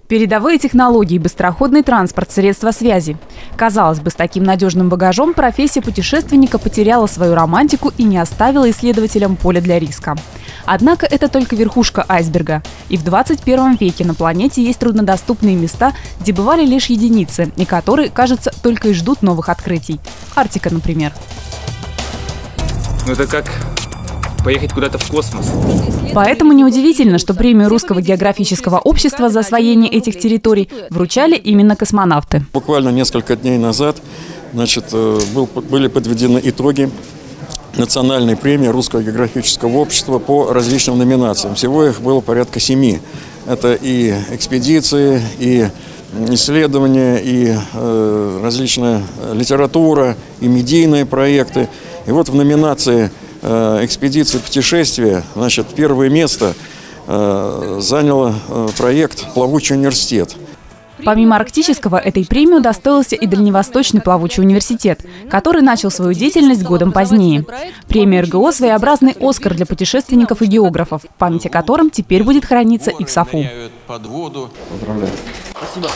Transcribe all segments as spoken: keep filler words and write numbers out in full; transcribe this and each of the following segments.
Передовые технологии, быстроходный транспорт, средства связи. Казалось бы, с таким надежным багажом профессия путешественника потеряла свою романтику и не оставила исследователям поля для риска. Однако это только верхушка айсберга. И в двадцать первом веке на планете есть труднодоступные места, где бывали лишь единицы, и которые, кажется, только и ждут новых открытий. Арктика, например. Ну это как поехать куда-то в космос. Поэтому неудивительно, что премию Русского географического общества за освоение этих территорий вручали именно космонавты. Буквально несколько дней назад, значит, был, были подведены итоги национальной премии Русского географического общества по различным номинациям. Всего их было порядка семи. Это и экспедиции, и исследования, и э, различная литература, и медийные проекты. И вот в номинации экспедиции путешествия, значит, первое место э, занял э, проект «Плавучий университет». Помимо арктического, этой премии удостоился и Дальневосточный плавучий университет, который начал свою деятельность годом позднее. Премия эр гэ о – своеобразный «Оскар» для путешественников и географов, память о котором теперь будет храниться и в САФУ. Поздравляю. Спасибо.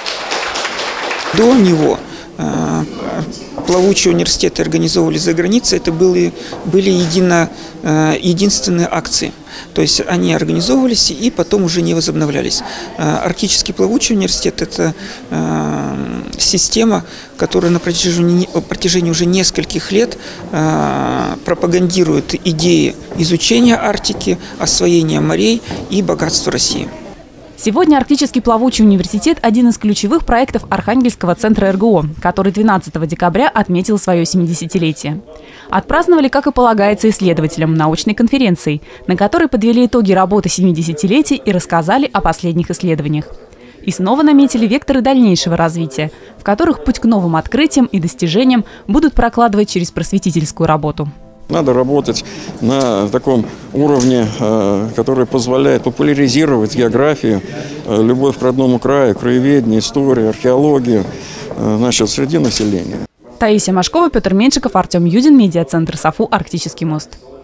До него э, плавучие университеты организовывали за границей, это были, были едино, э, единственные акции. То есть они организовывались и потом уже не возобновлялись. Э, Арктический плавучий университет – это э, система, которая на протяжении, протяжении уже нескольких лет э, пропагандирует идеи изучения Арктики, освоения морей и богатства России. Сегодня Арктический плавучий университет – один из ключевых проектов Архангельского центра эр гэ о, который двенадцатого декабря отметил свое семидесятилетие. Отпраздновали, как и полагается исследователям, научной конференцией, на которой подвели итоги работы семидесятилетия и рассказали о последних исследованиях. И снова наметили векторы дальнейшего развития, в которых путь к новым открытиям и достижениям будут прокладывать через просветительскую работу. Надо работать на таком уровне, который позволяет популяризировать географию, любовь к родному краю, краеведение, историю, археологию, значит, среди населения. Таисия Машкова, Петр Меньшиков, Артем Юдин, медиацентр САФУ «Арктический мост».